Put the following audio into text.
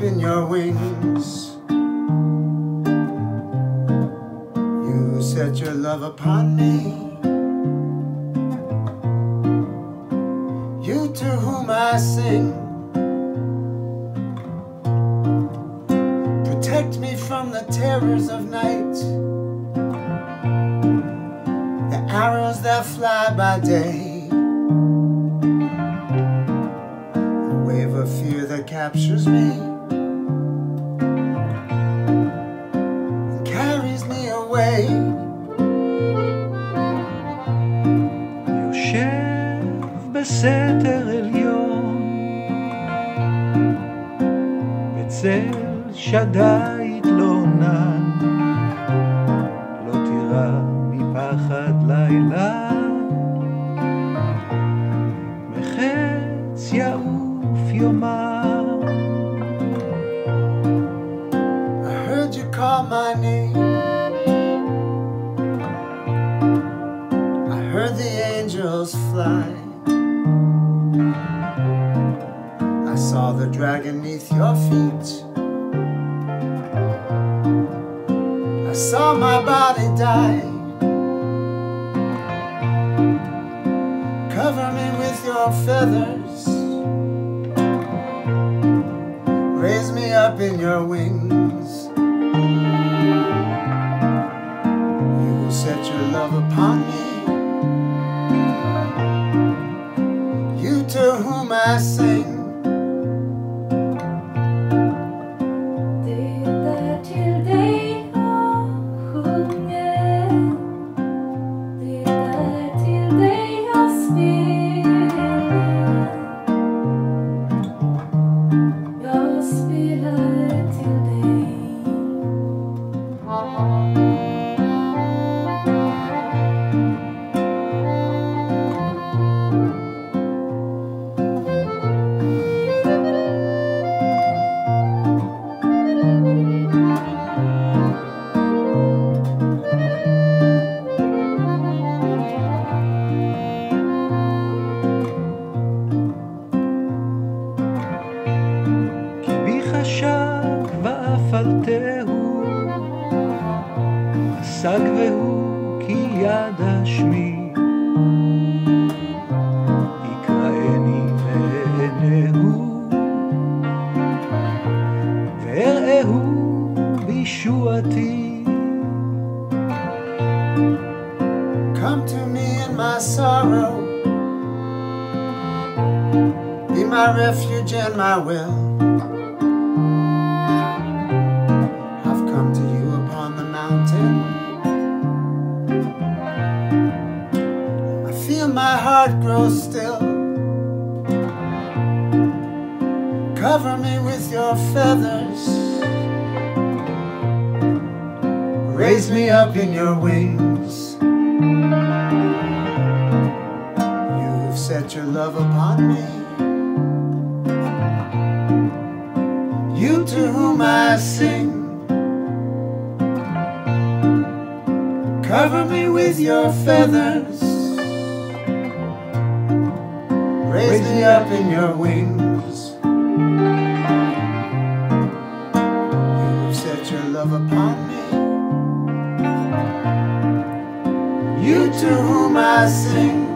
in your wings. You set your love upon me. You to whom I sing. Protect me from the terrors of night, the arrows that fly by day, the wave of fear that captures me and carries me away. יושב בסתר עליון בצל שדי התלונן, לא תירא מפחד לילה, מחץ יעוף יומם. I heard you call my name. I heard the angels fly. I saw the dragon neath your feet. I saw my body die. Cover me with your feathers. Raise me up in your wings. You will set your love upon me. You to whom I sing. ואפלתהו עסק והוא כי ידע שמי, יקראני לעיניהו ואראהו בישועתי. Come to me in my sorrow, be my refuge and my will. I've come to you upon the mountain. I feel my heart grow still. Cover me with your feathers. Raise me up in your wings. You've set your love upon me. You to whom I sing. Cover me with your feathers. Raise me up in your wings. You've set your love upon me. You to whom I sing.